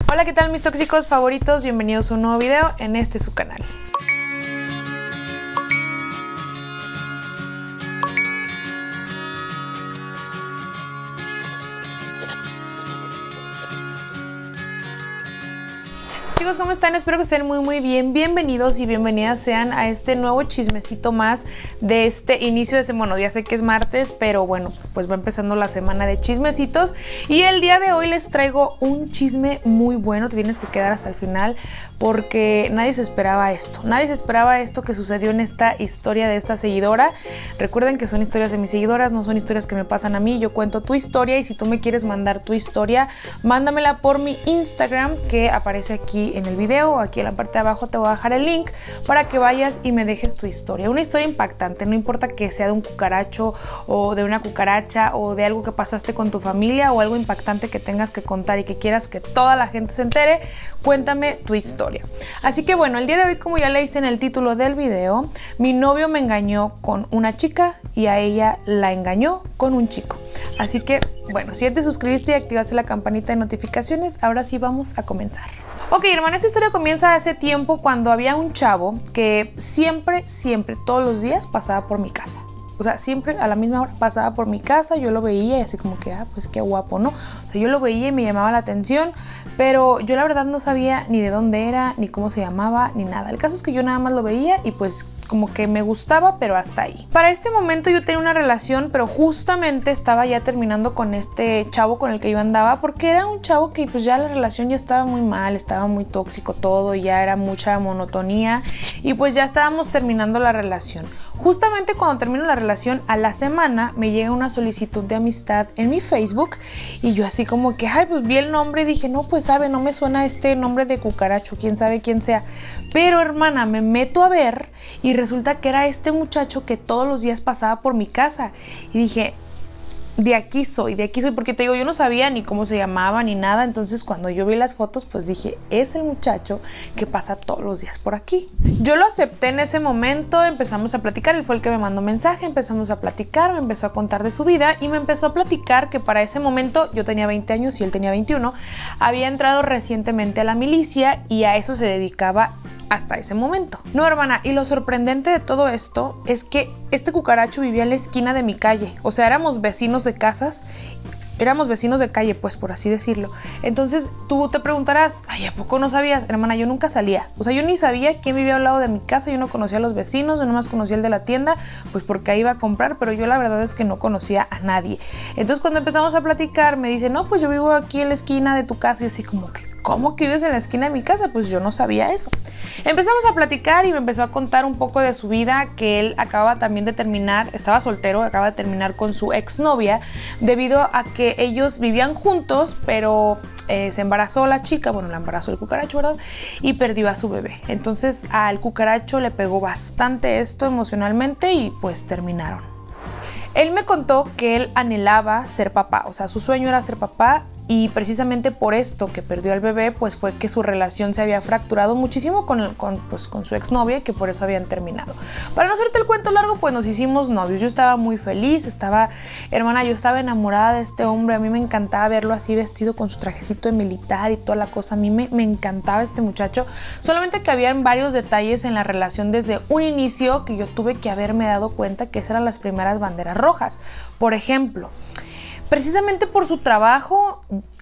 Hola, ¿qué tal mis tóxicos favoritos? Bienvenidos a un nuevo video en su canal. Chicos, ¿cómo están? Espero que estén muy bien. Bienvenidos y bienvenidas sean a este nuevo chismecito más de este inicio de semana. Bueno, ya sé que es martes, pero bueno, pues va empezando la semana de chismecitos. Y el día de hoy les traigo un chisme muy bueno. Te tienes que quedar hasta el final porque nadie se esperaba esto. Nadie se esperaba esto que sucedió en esta historia de esta seguidora. Recuerden que son historias de mis seguidoras, no son historias que me pasan a mí. Yo cuento tu historia y si tú me quieres mandar tu historia, mándamela por mi Instagram que aparece aquí en el video. Aquí en la parte de abajo te voy a dejar el link para que vayas y me dejes tu historia. Una historia impactante, no importa que sea de un cucaracho o de una cucaracha o de algo que pasaste con tu familia o algo impactante que tengas que contar y que quieras que toda la gente se entere, cuéntame tu historia. Así que bueno, el día de hoy, como ya le hice en el título del video, mi novio me engañó con una chica y a ella la engañó con un chico. Así que bueno, si ya te suscribiste y activaste la campanita de notificaciones, ahora sí vamos a comenzar. Ok, hermana, esta historia comienza hace tiempo cuando había un chavo que siempre, todos los días pasaba por mi casa. O sea, siempre a la misma hora pasaba por mi casa, yo lo veía y así como que, pues qué guapo, ¿no? O sea, yo lo veía y me llamaba la atención, pero yo la verdad no sabía ni de dónde era, ni cómo se llamaba, ni nada. El caso es que yo nada más lo veía y pues como que me gustaba, pero hasta ahí. Para este momento yo tenía una relación, pero justamente estaba ya terminando con este chavo con el que yo andaba, porque era un chavo que pues ya la relación ya estaba muy mal, estaba muy tóxico todo, y ya era mucha monotonía y pues ya estábamos terminando la relación. Justamente cuando termino la relación, a la semana me llega una solicitud de amistad en mi Facebook y yo así como que, ay, pues vi el nombre y dije, no, pues sabe, no me suena este nombre de cucaracho, quién sabe quién sea. Pero hermana, me meto a ver y resulta que era este muchacho que todos los días pasaba por mi casa y dije, de aquí soy, porque te digo, yo no sabía ni cómo se llamaba ni nada. Entonces cuando yo vi las fotos, pues dije, es el muchacho que pasa todos los días por aquí. Yo lo acepté en ese momento, empezamos a platicar, él fue el que me mandó mensaje, empezamos a platicar, me empezó a contar de su vida y me empezó a platicar que para ese momento yo tenía 20 años y él tenía 21, había entrado recientemente a la milicia y a eso se dedicaba hasta ese momento. No, hermana, y lo sorprendente de todo esto es que este cucaracho vivía en la esquina de mi calle. O sea, éramos vecinos de casas, éramos vecinos de calle, pues por así decirlo. Entonces tú te preguntarás, ay, ¿a poco no sabías? Hermana, yo nunca salía. O sea, yo ni sabía quién vivía al lado de mi casa, yo no conocía a los vecinos, yo nomás conocía el de la tienda, pues porque ahí iba a comprar, pero yo la verdad es que no conocía a nadie. Entonces cuando empezamos a platicar, me dice, no, pues yo vivo aquí en la esquina de tu casa. Y así como que, ¿cómo que vives en la esquina de mi casa? Pues yo no sabía eso. Empezamos a platicar y me empezó a contar un poco de su vida, que él acaba también de terminar, estaba soltero, acaba de terminar con su exnovia, debido a que ellos vivían juntos, pero se embarazó la chica, bueno, la embarazó el cucaracho, ¿verdad? Y perdió a su bebé. Entonces al cucaracho le pegó bastante esto emocionalmente y pues terminaron. Él me contó que él anhelaba ser papá, o sea, su sueño era ser papá. Y precisamente por esto que perdió al bebé, pues fue que su relación se había fracturado muchísimo con su exnovia, que por eso habían terminado. Para no hacerte el cuento largo, pues nos hicimos novios. Yo estaba muy feliz, hermana, yo estaba enamorada de este hombre. A mí me encantaba verlo así vestido con su trajecito de militar y toda la cosa. A mí me encantaba este muchacho. Solamente que habían varios detalles en la relación desde un inicio que yo tuve que haberme dado cuenta que esas eran las primeras banderas rojas. Por ejemplo, precisamente por su trabajo,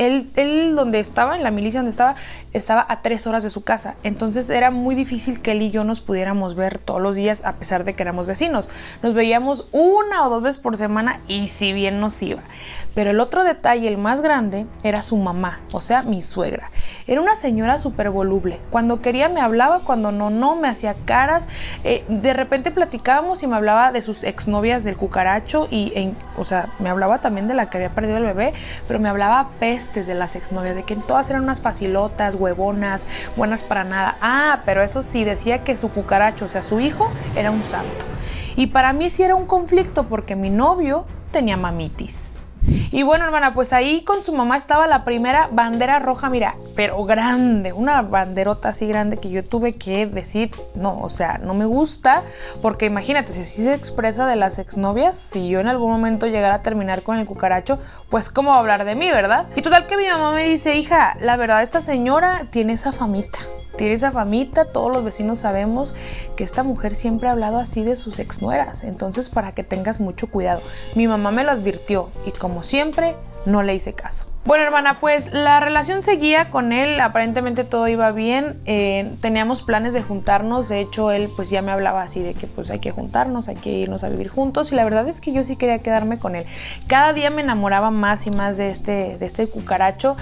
él donde estaba, en la milicia donde estaba a 3 horas de su casa. Entonces era muy difícil que él y yo nos pudiéramos ver todos los días, a pesar de que éramos vecinos. Nos veíamos 1 o 2 veces por semana y si bien nos iba. Pero el otro detalle, el más grande, era su mamá, o sea, mi suegra. Era una señora súper voluble. Cuando quería me hablaba, cuando no me hacía caras. De repente platicábamos y me hablaba de sus exnovias del cucaracho o sea, me hablaba también de la que había perdido el bebé, pero me hablaba pestes de las exnovias, de que todas eran unas facilotas, huevonas, buenas para nada. Ah, pero eso sí, decía que su cucaracho, o sea, su hijo, era un santo. Y para mí sí era un conflicto porque mi novio tenía mamitis. Y bueno, hermana, pues ahí con su mamá estaba la primera bandera roja, mira, pero grande, una banderota así grande que yo tuve que decir, no, o sea, no me gusta, porque imagínate, si así se expresa de las exnovias, si yo en algún momento llegara a terminar con el cucaracho, pues cómo va a hablar de mí, ¿verdad? Y total que mi mamá me dice, hija, la verdad esta señora tiene esa famita. Tiene esa famita, todos los vecinos sabemos que esta mujer siempre ha hablado así de sus exnueras, entonces para que tengas mucho cuidado. Mi mamá me lo advirtió y como siempre no le hice caso. Bueno, hermana, pues la relación seguía con él, aparentemente todo iba bien, teníamos planes de juntarnos, de hecho él pues ya me hablaba así de que pues hay que juntarnos, hay que irnos a vivir juntos y la verdad es que yo sí quería quedarme con él. Cada día me enamoraba más y más de este cucaracho,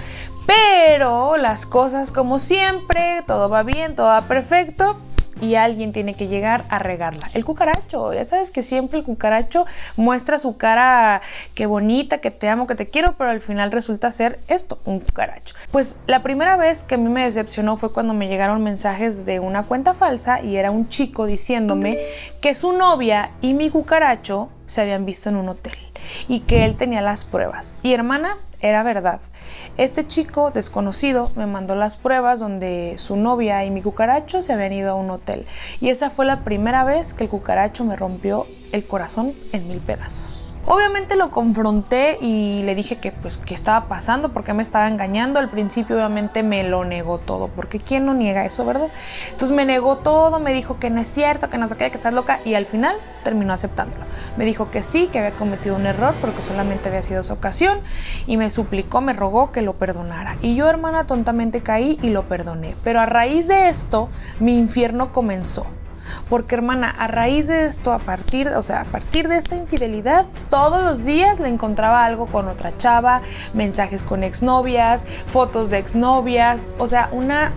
pero las cosas como siempre, todo va bien, todo va perfecto. Y alguien tiene que llegar a regarla. El cucaracho, ya sabes que siempre el cucaracho muestra su cara, que bonita, que te amo, que te quiero, pero al final resulta ser esto, un cucaracho. Pues la primera vez que a mí me decepcionó fue cuando me llegaron mensajes de una cuenta falsa y era un chico diciéndome que su novia y mi cucaracho se habían visto en un hotel y que él tenía las pruebas. Y hermana, era verdad. Este chico desconocido me mandó las pruebas donde su novia y mi cucaracho se habían ido a un hotel. Y esa fue la primera vez que el cucaracho me rompió el corazón en 1000 pedazos. Obviamente lo confronté y le dije que pues qué estaba pasando, por qué me estaba engañando. Al principio obviamente me lo negó todo, porque ¿quién no niega eso, verdad? Entonces me negó todo, me dijo que no es cierto, que no sé qué, que estás loca y al final terminó aceptándolo. Me dijo que sí, que había cometido un error porque solamente había sido su ocasión y me suplicó, me rogó que lo perdonara. Y yo, hermana, tontamente caí y lo perdoné. Pero a raíz de esto, mi infierno comenzó. Porque, hermana, a raíz de esto, a partir de esta infidelidad, todos los días le encontraba algo con otra chava, mensajes con exnovias, fotos de exnovias, o sea,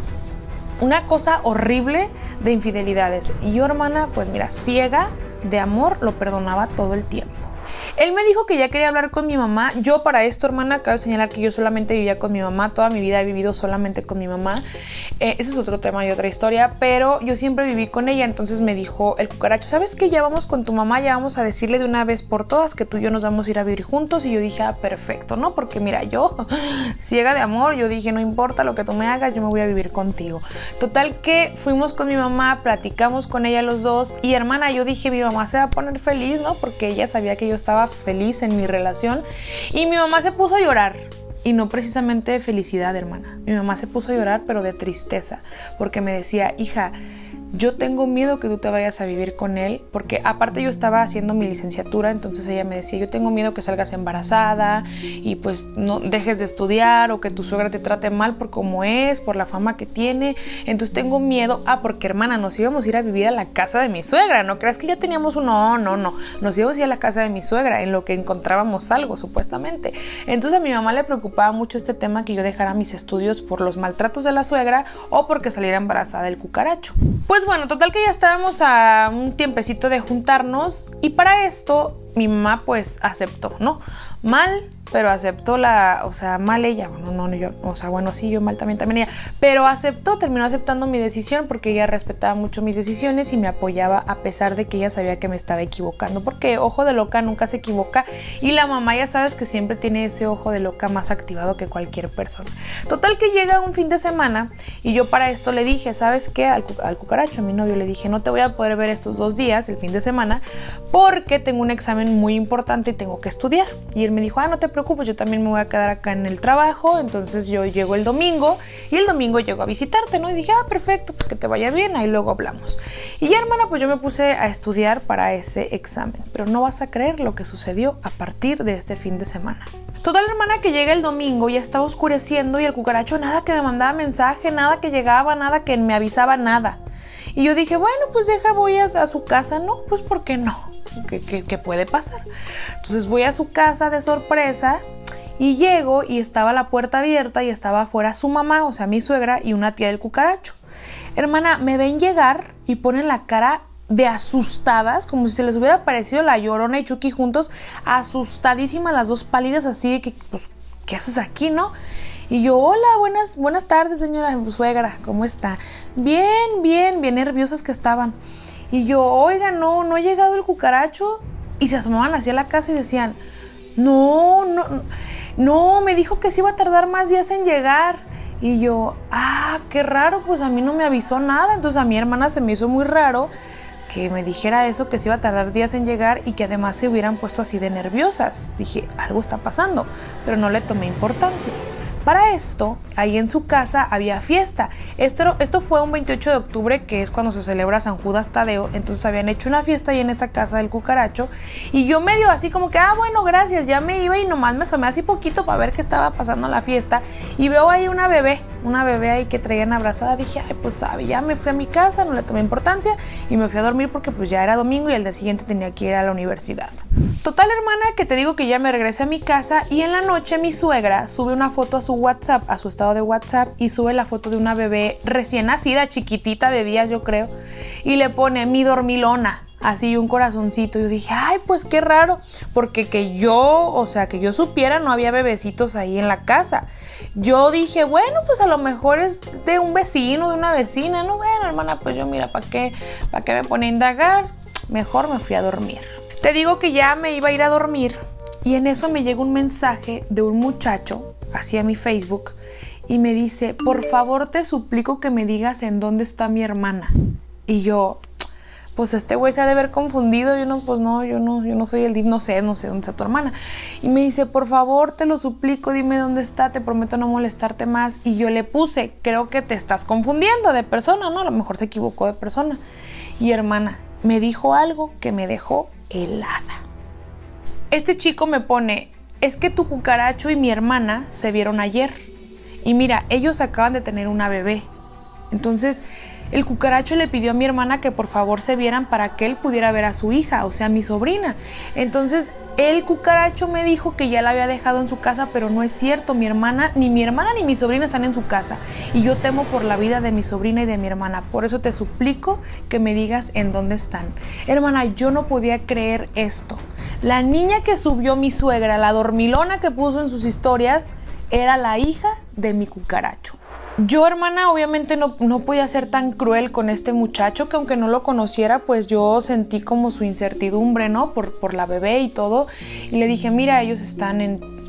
una cosa horrible de infidelidades. Y yo, hermana, pues mira, ciega de amor, lo perdonaba todo el tiempo. Él me dijo que ya quería hablar con mi mamá. Yo para esto, hermana, cabe señalar que yo solamente vivía con mi mamá. Toda mi vida he vivido solamente con mi mamá. Ese es otro tema y otra historia, pero yo siempre viví con ella. Entonces me dijo el cucaracho, ¿sabes qué? Ya vamos con tu mamá, ya vamos a decirle de una vez por todas que tú y yo nos vamos a ir a vivir juntos. Y yo dije, ah, perfecto, ¿no? Porque mira, yo, ciega de amor, yo dije, no importa lo que tú me hagas, yo me voy a vivir contigo. Total que fuimos con mi mamá, platicamos con ella los dos y, hermana, yo dije, mi mamá se va a poner feliz, ¿no? Porque ella sabía que yo estaba feliz en mi relación y mi mamá se puso a llorar y no precisamente de felicidad, hermana. Mi mamá se puso a llorar pero de tristeza porque me decía, hija, yo tengo miedo que tú te vayas a vivir con él, porque aparte yo estaba haciendo mi licenciatura, entonces ella me decía, yo tengo miedo que salgas embarazada y pues no dejes de estudiar o que tu suegra te trate mal por cómo es, por la fama que tiene, entonces tengo miedo, porque hermana, nos íbamos a ir a vivir a la casa de mi suegra, no creas que ya teníamos no, nos íbamos a ir a la casa de mi suegra, en lo que encontrábamos algo, supuestamente. Entonces a mi mamá le preocupaba mucho este tema que yo dejara mis estudios por los maltratos de la suegra o porque saliera embarazada del cucaracho. Pues bueno, total que ya estábamos a un tiempecito de juntarnos y para esto mi mamá pues aceptó, ¿no? Mal, pero aceptó mal ella, yo mal también ella, pero terminó aceptando mi decisión porque ella respetaba mucho mis decisiones y me apoyaba a pesar de que ella sabía que me estaba equivocando, porque ojo de loca nunca se equivoca y la mamá ya sabes que siempre tiene ese ojo de loca más activado que cualquier persona. Total que llega un fin de semana y yo para esto le dije, ¿sabes qué? Al cucaracho, a mi novio, le dije, no te voy a poder ver estos 2 días, el fin de semana, porque tengo un examen muy importante y tengo que estudiar. Y él me dijo, no te preocupes, yo también me voy a quedar acá en el trabajo, entonces yo llego el domingo y el domingo llego a visitarte, ¿no? Y dije, perfecto, pues que te vaya bien, ahí luego hablamos. Y ya, hermana, pues yo me puse a estudiar para ese examen, pero no vas a creer lo que sucedió a partir de este fin de semana. Total, hermana, que llega el domingo, ya estaba oscureciendo y el cucaracho nada que me mandaba mensaje, nada que llegaba, nada que me avisaba, nada. Y yo dije, bueno, pues voy a su casa, ¿no? Pues ¿por qué no? ¿Qué puede pasar? Entonces voy a su casa de sorpresa y llego y estaba la puerta abierta y estaba afuera su mamá, o sea, mi suegra y una tía del cucaracho. Hermana, me ven llegar y ponen la cara de asustadas, como si se les hubiera aparecido la Llorona y Chucky juntos, asustadísimas las dos pálidas, así de que, pues, ¿qué haces aquí, no? Y yo, hola, buenas tardes, señora suegra, ¿cómo está? Bien nerviosas que estaban. Y yo, oiga, no ha llegado el cucaracho. Y se asomaban hacia la casa y decían, No, no, no, me dijo que sí iba a tardar más días en llegar. Y yo, qué raro, pues a mí no me avisó nada. Entonces a mi hermana se me hizo muy raro que me dijera eso, que se iba a tardar días en llegar y que además se hubieran puesto así de nerviosas. Dije, algo está pasando, pero no le tomé importancia. Para esto, ahí en su casa había fiesta. Esto fue un 28 de octubre, que es cuando se celebra San Judas Tadeo. Entonces habían hecho una fiesta ahí en esa casa del cucaracho. Y yo medio así como que, bueno, gracias, ya me iba y nomás me asomé así poquito para ver qué estaba pasando en la fiesta. Y veo ahí una bebé ahí que traían abrazada. Dije, pues sabe, ya me fui a mi casa, no le tomé importancia y me fui a dormir porque pues ya era domingo y el día siguiente tenía que ir a la universidad. Total, hermana, que te digo que ya me regresé a mi casa y en la noche mi suegra sube una foto a su WhatsApp, a su estado de WhatsApp, y sube la foto de una bebé recién nacida, chiquitita de días yo creo, y le pone mi dormilona, así un corazoncito. Yo dije, pues qué raro, porque que yo supiera no había bebecitos ahí en la casa. Yo dije, bueno, pues a lo mejor es de un vecino, de una vecina, no, bueno, hermana, pues yo mira, ¿para qué me pone a indagar? Mejor me fui a dormir. Te digo que ya me iba a ir a dormir y en eso me llega un mensaje de un muchacho hacia mi Facebook y me dice, por favor te suplico que me digas en dónde está mi hermana. Y yo, pues este güey se ha de haber confundido, yo no soy el DIF, no sé dónde está tu hermana. Y me dice, por favor te lo suplico, dime dónde está, te prometo no molestarte más. Y yo le puse, creo que te estás confundiendo de persona, ¿no? A lo mejor se equivocó de persona. Y hermana, me dijo algo que me dejó helada. Este chico me pone, es que tu cucaracho y mi hermana se vieron ayer y mira, ellos acaban de tener una bebé. Entonces el cucaracho le pidió a mi hermana que por favor se vieran para que él pudiera ver a su hija, o sea, mi sobrina. Entonces el cucaracho me dijo que ya la había dejado en su casa, pero no es cierto. Ni mi hermana ni mi sobrina están en su casa y yo temo por la vida de mi sobrina y de mi hermana. Por eso te suplico que me digas en dónde están. Hermana, yo no podía creer esto. La niña que subió mi suegra, la dormilona que puso en sus historias, era la hija de mi cucaracho. Yo, hermana, obviamente no podía ser tan cruel con este muchacho, que aunque no lo conociera, pues yo sentí como su incertidumbre, ¿no? Por la bebé y todo. Y le dije, mira, ellos están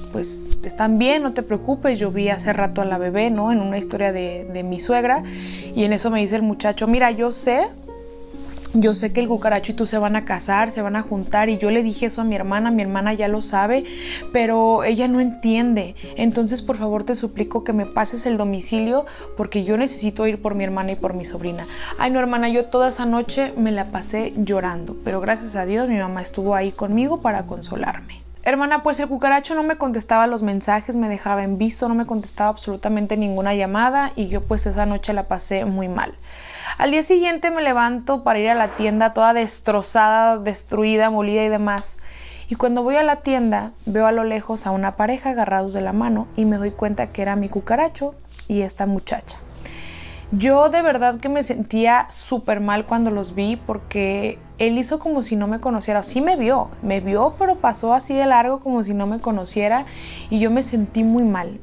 bien, no te preocupes. Yo vi hace rato a la bebé, ¿no? En una historia de mi suegra. Y en eso me dice el muchacho, mira, yo sé que el cucaracho y tú se van a casar, se van a juntar, y yo le dije eso a mi hermana ya lo sabe, pero ella no entiende. Entonces por favor te suplico que me pases el domicilio porque yo necesito ir por mi hermana y por mi sobrina. Ay no, hermana, yo toda esa noche me la pasé llorando, pero gracias a Dios mi mamá estuvo ahí conmigo para consolarme. Hermana, pues el cucaracho no me contestaba los mensajes, me dejaba en visto, no me contestaba absolutamente ninguna llamada y yo pues esa noche la pasé muy mal. Al día siguiente me levanto para ir a la tienda toda destrozada, destruida, molida y demás. Y cuando voy a la tienda veo a lo lejos a una pareja agarrados de la mano y me doy cuenta que era mi cucaracho y esta muchacha. Yo de verdad que me sentía súper mal cuando los vi porque él hizo como si no me conociera. Sí me vio, pero pasó así de largo como si no me conociera y yo me sentí muy mal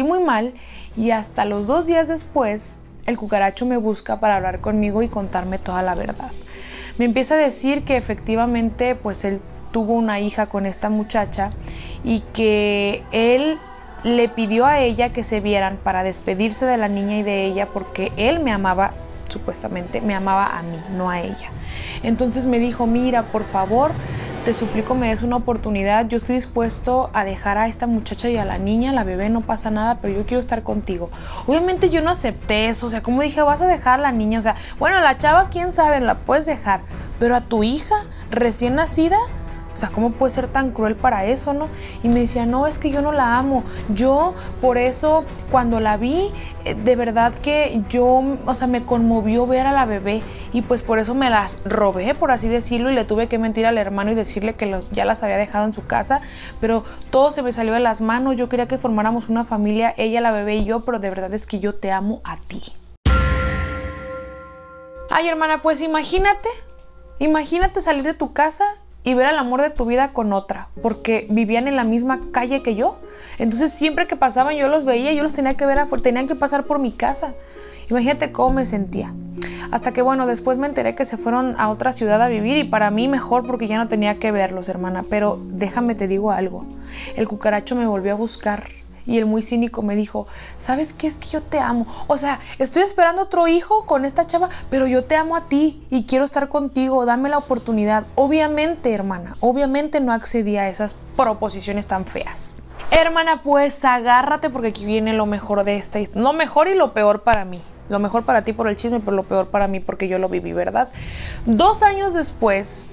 y hasta los 2 días después el cucaracho me busca para hablar conmigo y contarme toda la verdad. Me empieza a decir que efectivamente pues él tuvo una hija con esta muchacha y que él le pidió a ella que se vieran para despedirse de la niña y de ella porque él me amaba, supuestamente me amaba a mí, no a ella. Entonces me dijo, mira, por favor, te suplico me des una oportunidad, yo estoy dispuesto a dejar a esta muchacha y a la niña, la bebé, no pasa nada, pero yo quiero estar contigo. Obviamente yo no acepté eso, o sea, como dije, vas a dejar a la niña, o sea, bueno, la chava, quién sabe, la puedes dejar, pero a tu hija recién nacida, o sea, ¿cómo puede ser tan cruel para eso, no? Y me decía, no, es que yo no la amo. Yo, por eso, cuando la vi, de verdad que yo, o sea, me conmovió ver a la bebé. Y pues por eso me las robé, por así decirlo, y le tuve que mentir al hermano y decirle que ya las había dejado en su casa. Pero todo se me salió de las manos. Yo quería que formáramos una familia, ella, la bebé y yo, pero de verdad es que yo te amo a ti. Ay, hermana, pues imagínate salir de tu casa y ver al amor de tu vida con otra, porque vivían en la misma calle que yo. Entonces siempre que pasaban yo los veía, yo los tenía que ver, tenían que pasar por mi casa. Imagínate cómo me sentía. Hasta que bueno, después me enteré que se fueron a otra ciudad a vivir y para mí mejor porque ya no tenía que verlos, hermana. Pero déjame te digo algo, el cucaracho me volvió a buscar y el muy cínico me dijo, ¿sabes qué? Es que yo te amo. O sea, estoy esperando otro hijo con esta chava, pero yo te amo a ti y quiero estar contigo, dame la oportunidad. Obviamente, hermana, obviamente no accedí a esas proposiciones tan feas. Hermana, pues agárrate porque aquí viene lo mejor de esta historia. Lo mejor y lo peor para mí. Lo mejor para ti por el chisme, pero lo peor para mí porque yo lo viví, ¿verdad? 2 años después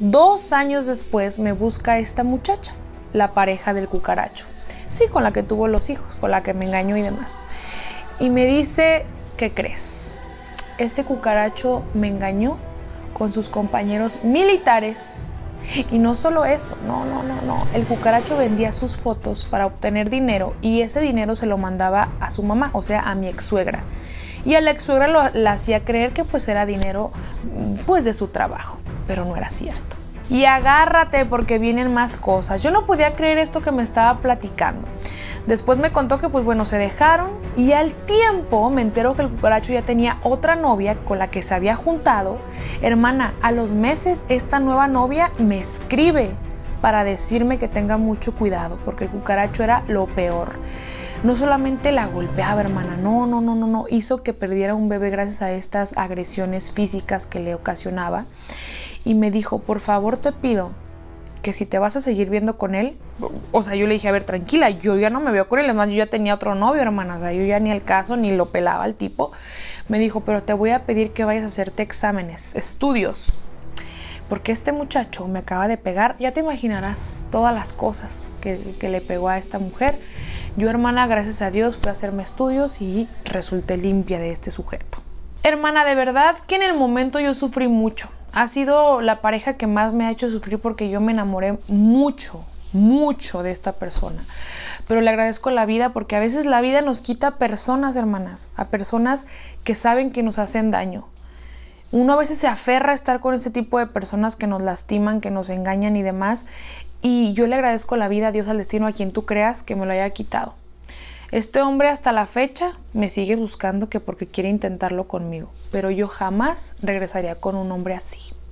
me busca esta muchacha, la pareja del cucaracho. Sí, con la que tuvo los hijos, con la que me engañó y demás. Y me dice, ¿qué crees? Este cucaracho me engañó con sus compañeros militares. Y no solo eso, no. El cucaracho vendía sus fotos para obtener dinero y ese dinero se lo mandaba a su mamá, o sea, a mi ex suegra. Y a la ex suegra la hacía creer que pues era dinero pues de su trabajo, pero no era cierto. Y agárrate porque vienen más cosas. Yo no podía creer esto que me estaba platicando. Después me contó que pues bueno, se dejaron y al tiempo me entero que el cucaracho ya tenía otra novia con la que se había juntado. Hermana, a los meses esta nueva novia me escribe para decirme que tenga mucho cuidado porque el cucaracho era lo peor. No solamente la golpeaba, hermana, no, hizo que perdiera un bebé gracias a estas agresiones físicas que le ocasionaba. Y me dijo, por favor te pido que si te vas a seguir viendo con él, o sea, yo le dije, a ver, tranquila, yo ya no me veo con él, además yo ya tenía otro novio, hermana, o sea, yo ya ni al caso, ni lo pelaba al tipo. Me dijo, pero te voy a pedir que vayas a hacerte exámenes, estudios, porque este muchacho me acaba de pegar, ya te imaginarás todas las cosas que le pegó a esta mujer. Yo, hermana, gracias a Dios, fui a hacerme estudios y resulté limpia de este sujeto. Hermana, de verdad que en el momento yo sufrí mucho. Ha sido la pareja que más me ha hecho sufrir porque yo me enamoré mucho de esta persona. Pero le agradezco la vida porque a veces la vida nos quita a personas, hermanas, a personas que saben que nos hacen daño. Uno a veces se aferra a estar con este tipo de personas que nos lastiman, que nos engañan y demás. Y yo le agradezco la vida, a Dios, al destino, a quien tú creas que me lo haya quitado. Este hombre hasta la fecha me sigue buscando que porque quiere intentarlo conmigo, pero yo jamás regresaría con un hombre así.